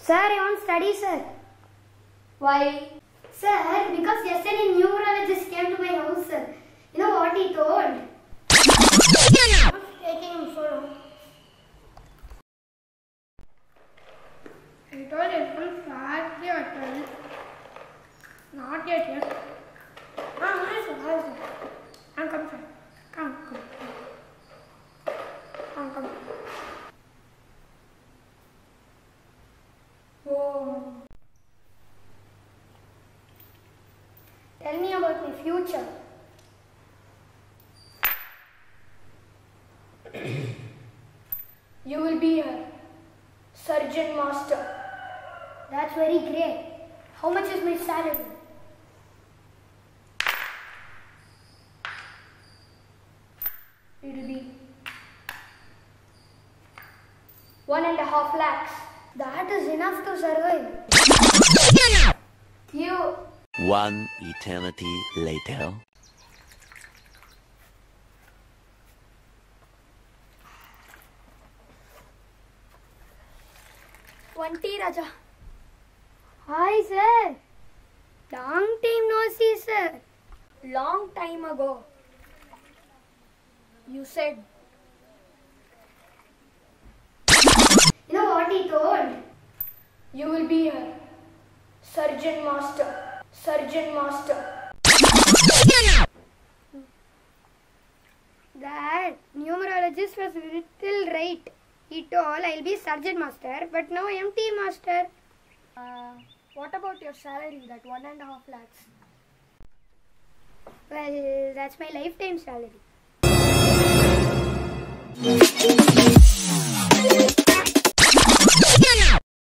Sir, I won't study, sir. Why? Sir, because yesterday numerologist came to my house, sir. You know what he told? Taking him so long. He told everyone flat the hotel. Not yet. Hi, sir. Come, sir. Come. Oh. Tell me about my future. You will be a surgeon master. That's very great. How much is my salary? It will be 1.5 lakhs. That is enough to survive. You. One eternity later. One tea, Raja. Hi, sir. Long time no see, sir. Long time ago, you said. You know what he told? You will be a surgeon master. That numerologist was little right. He told I'll be surgeon master, but now I am tea master. What about your salary, that 1.5 lakhs? Well, that's my lifetime salary.